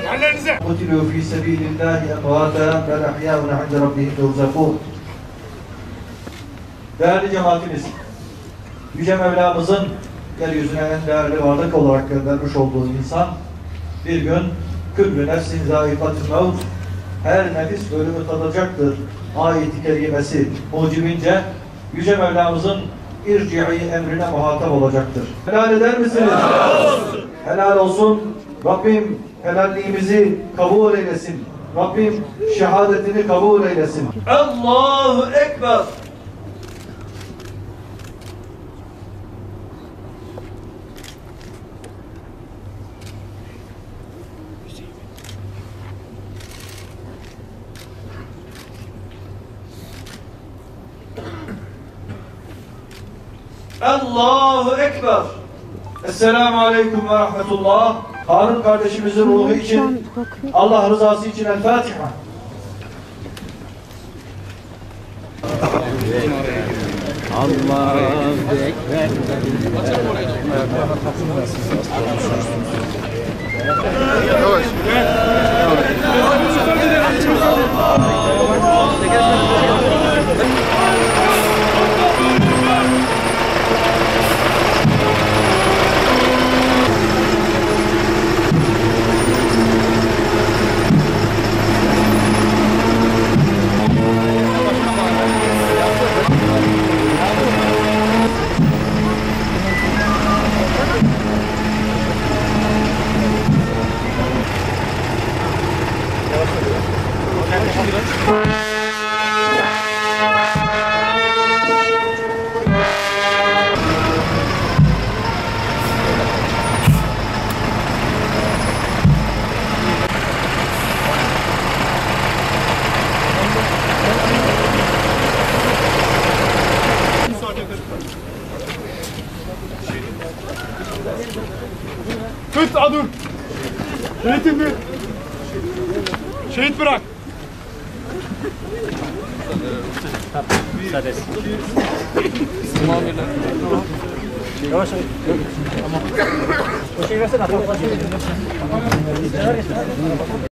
Yerlerinize. قتلوا في سبيل الله أمواتا بل أحياء عند ربهم يرزقون. Değerli cemaatimiz, Yüce Mevlamızın yeryüzüne en değerli varlık olarak göndermiş olduğu insan, bir gün küllü nefsin zâikatü mevt, her nefis ölümü tadacaktır ayet-i kerimesi mucibince Yüce Mevlamızın irci'i emrine muhatap olacaktır. Helal eder misiniz? Helal olsun. Helal olsun. Rabbim helalliğimizi kabul eylesin. Rabbim şehadetini kabul eylesin. Allahu Ekber. Allahu Ekber. Esselamu Aleyküm ve Rahmetullah. Harun kardeşimizin ruhu için, Allah rızası için El Fatiha. Allahu Ekber. Yavaş. Tut adur. Şehitim bir. Şehit bırak. Müsaade. Yavaş yavaş. Tamam. O şeyi versene.